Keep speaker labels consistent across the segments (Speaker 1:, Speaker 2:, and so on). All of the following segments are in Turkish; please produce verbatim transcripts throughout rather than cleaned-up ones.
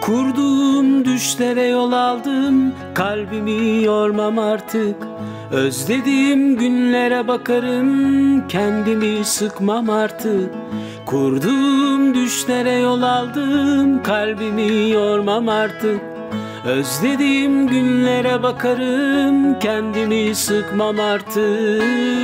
Speaker 1: Kurduğum düşlere yol aldım, kalbimi yormam artık. Özlediğim günlere bakarım, kendimi sıkmam artık. Kurduğum düşlere yol aldım, kalbimi yormam artık. Özlediğim günlere bakarım, kendimi sıkmam artık.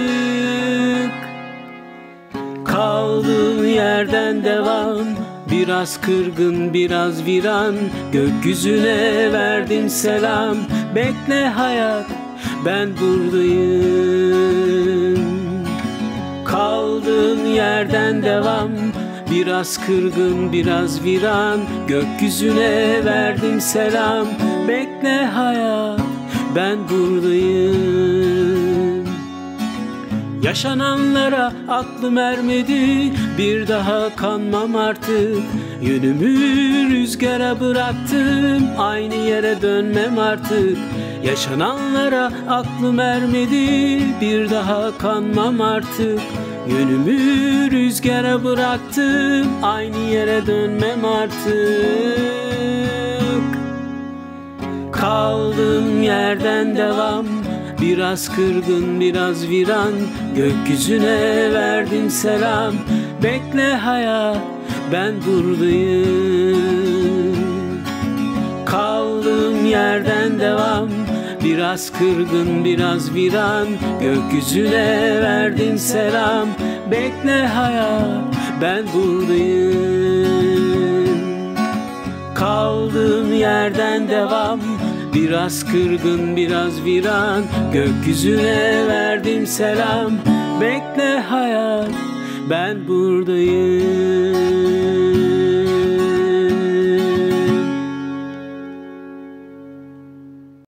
Speaker 1: Kaldığım yerden devam, biraz kırgın biraz viran. Gökyüzüne verdim selam, bekle hayat, ben buradayım. Kaldığım yerden devam, biraz kırgın biraz viran. Gökyüzüne verdim selam, bekle hayat, ben buradayım. Yaşananlara aklım ermedi, bir daha kanmam artık. Yönümü rüzgara bıraktım, aynı yere dönmem artık. Yaşananlara aklım ermedi, bir daha kanmam artık. Yönümü rüzgara bıraktım, aynı yere dönmem artık. Kaldığım yerden devam, biraz kırgın biraz viran. Gökyüzüne verdim selam, bekle hayat, ben buradayım. Kaldığım yerden devam, biraz kırgın biraz viran. Gökyüzüne verdim selam, bekle hayat, ben buradayım. Kaldığım yerden devam, biraz kırgın biraz viran. Gökyüzüne verdim selam, bekle hayat, ben buradayım.